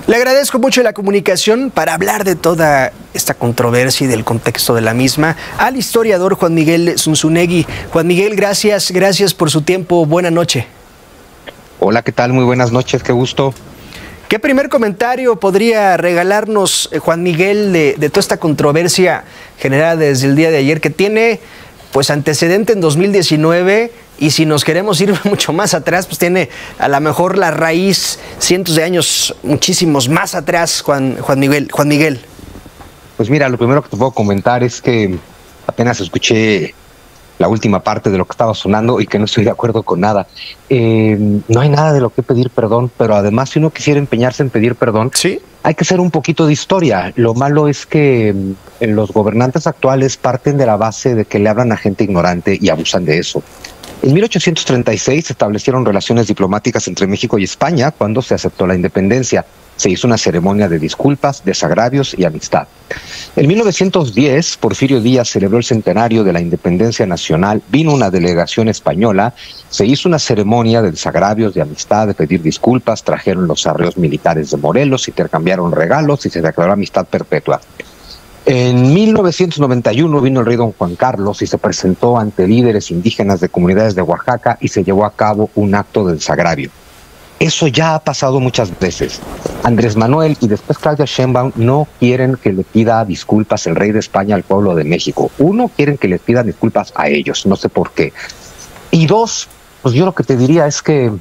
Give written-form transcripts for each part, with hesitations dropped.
Le agradezco mucho la comunicación para hablar de toda esta controversia y del contexto de la misma al historiador Juan Miguel Zunzunegui. Juan Miguel, gracias por su tiempo. Buena noche. Hola, ¿qué tal? Muy buenas noches, qué gusto. ¿Qué primer comentario podría regalarnos, Juan Miguel, de toda esta controversia generada desde el día de ayer, que tiene pues antecedente en 2019, y si nos queremos ir mucho más atrás, pues tiene a lo mejor la raíz cientos de años, muchísimos más atrás, Juan Miguel? Pues mira, lo primero que te puedo comentar es que apenas escuché la última parte de lo que estaba sonando y que no estoy de acuerdo con nada. No hay nada de lo que pedir perdón, pero además si uno quisiera empeñarse en pedir perdón, ¿sí?, hay que hacer un poquito de historia. Lo malo es que los gobernantes actuales parten de la base de que le hablan a gente ignorante y abusan de eso. En 1836 se establecieron relaciones diplomáticas entre México y España cuando se aceptó la independencia. Se hizo una ceremonia de disculpas, desagravios y amistad. En 1910, Porfirio Díaz celebró el centenario de la independencia nacional, vino una delegación española, se hizo una ceremonia de desagravios, de amistad, de pedir disculpas, trajeron los arreos militares de Morelos, intercambiaron regalos y se declaró amistad perpetua. En 1991 vino el rey don Juan Carlos y se presentó ante líderes indígenas de comunidades de Oaxaca y se llevó a cabo un acto de desagravio. Eso ya ha pasado muchas veces. Andrés Manuel y después Claudia Sheinbaum no quieren que le pida disculpas el rey de España al pueblo de México. Uno, quieren que les pidan disculpas a ellos, no sé por qué. Y dos, pues yo lo que te diría es que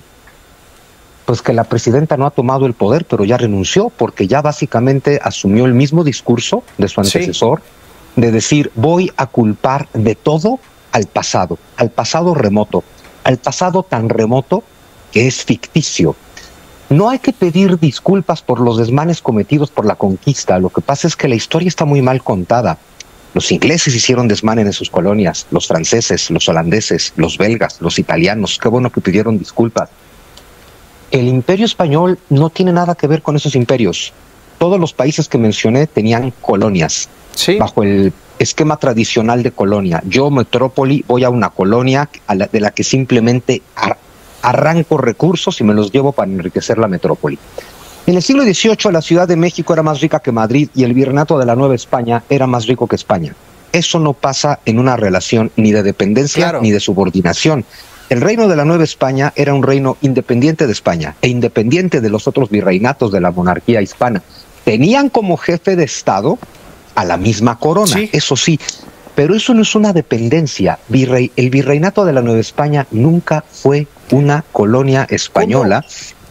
la presidenta no ha tomado el poder, pero ya renunció, porque ya básicamente asumió el mismo discurso de su antecesor, sí, de decir, voy a culpar de todo al pasado remoto, al pasado tan remoto que es ficticio. No hay que pedir disculpas por los desmanes cometidos por la conquista. Lo que pasa es que la historia está muy mal contada. Los ingleses hicieron desmanes en sus colonias, los franceses, los holandeses, los belgas, los italianos. Qué bueno que pidieron disculpas. El imperio español no tiene nada que ver con esos imperios. Todos los países que mencioné tenían colonias, sí, bajo el esquema tradicional de colonia. Yo, metrópoli, voy a una colonia de la que simplemente arranco recursos y me los llevo para enriquecer la metrópoli. En el siglo XVIII la Ciudad de México era más rica que Madrid y el virreinato de la Nueva España era más rico que España. Eso no pasa en una relación ni de dependencia, claro, ni de subordinación. El reino de la Nueva España era un reino independiente de España e independiente de los otros virreinatos de la monarquía hispana. Tenían como jefe de Estado a la misma corona, sí, eso sí, pero eso no es una dependencia. El virreinato de la Nueva España nunca fue una colonia española.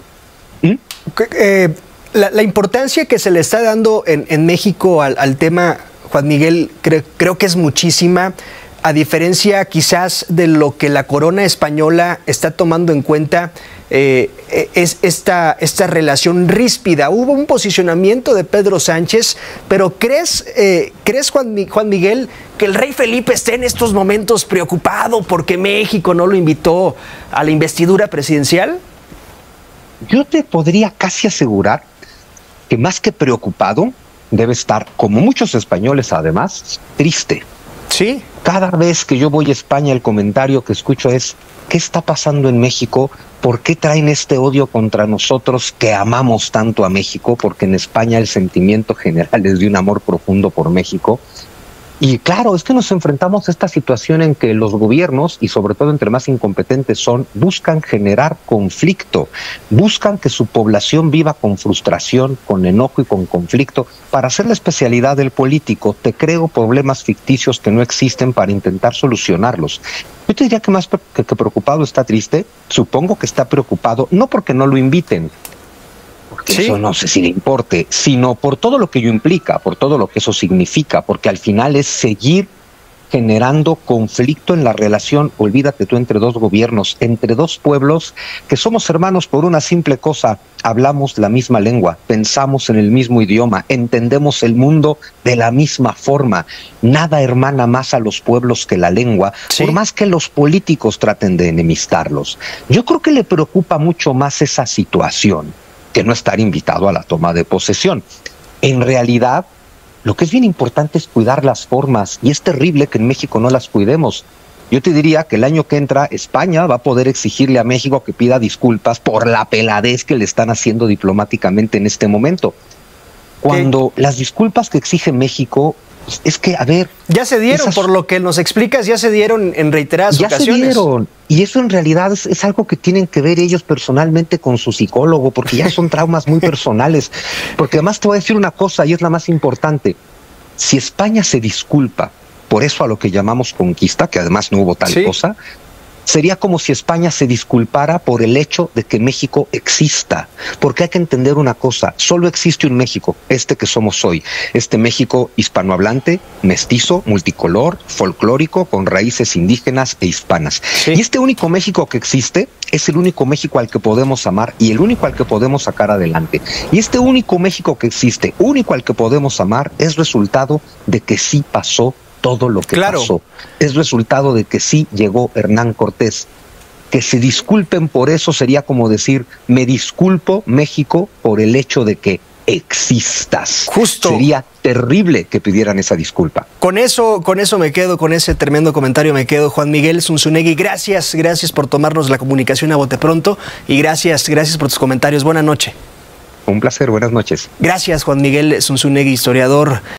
La importancia que se le está dando en México al tema, Juan Miguel, creo que es muchísima, a diferencia quizás de lo que la corona española está tomando en cuenta. Es esta relación ríspida. Hubo un posicionamiento de Pedro Sánchez, pero ¿crees Juan Miguel, que el rey Felipe esté en estos momentos preocupado porque México no lo invitó a la investidura presidencial? Yo te podría casi asegurar que más que preocupado, debe estar, como muchos españoles además, triste. Sí. Cada vez que yo voy a España, el comentario que escucho es: ¿qué está pasando en México? ¿Por qué traen este odio contra nosotros que amamos tanto a México? Porque en España el sentimiento general es de un amor profundo por México. Y claro, es que nos enfrentamos a esta situación en que los gobiernos, y sobre todo entre más incompetentes son, buscan generar conflicto, buscan que su población viva con frustración, con enojo y con conflicto, para hacer la especialidad del político. Te creo problemas ficticios que no existen para intentar solucionarlos. Yo te diría que más que preocupado está triste. Supongo que está preocupado, no porque no lo inviten, porque sí, eso no sé si le importe, sino por todo lo que ello implica, por todo lo que eso significa, porque al final es seguir generando conflicto en la relación, olvídate tú, entre dos gobiernos, entre dos pueblos que somos hermanos por una simple cosa: hablamos la misma lengua, pensamos en el mismo idioma, entendemos el mundo de la misma forma. Nada hermana más a los pueblos que la lengua, sí, por más que los políticos traten de enemistarlos. Yo creo que le preocupa mucho más esa situación que no estar invitado a la toma de posesión. En realidad, lo que es bien importante es cuidar las formas, y es terrible que en México no las cuidemos. Yo te diría que el año que entra España va a poder exigirle a México que pida disculpas por la peladez que le están haciendo diplomáticamente en este momento. Cuando las disculpas que exige México, pues, es que, a ver... Ya se dieron, por lo que nos explicas, ya se dieron en reiteradas ocasiones. Ya se dieron, y eso en realidad es algo que tienen que ver ellos personalmente con su psicólogo, porque ya son traumas muy personales. Porque además te voy a decir una cosa, y es la más importante. Si España se disculpa por eso a lo que llamamos conquista, que además no hubo tal cosa, sería como si España se disculpara por el hecho de que México exista. Porque hay que entender una cosa, solo existe un México, este que somos hoy. Este México hispanohablante, mestizo, multicolor, folclórico, con raíces indígenas e hispanas. Sí. Y este único México que existe es el único México al que podemos amar y el único al que podemos sacar adelante. Y este único México que existe, único al que podemos amar, es resultado de que sí pasó todo lo que pasó. Es resultado de que sí llegó Hernán Cortés. Que se disculpen por eso sería como decir, me disculpo, México, por el hecho de que existas. Justo. Sería terrible que pidieran esa disculpa. Con eso me quedo, con ese tremendo comentario me quedo. Juan Miguel Zunzunegui, gracias por tomarnos la comunicación a bote pronto y gracias por tus comentarios. Buenas noches. Un placer, buenas noches. Gracias, Juan Miguel Zunzunegui, historiador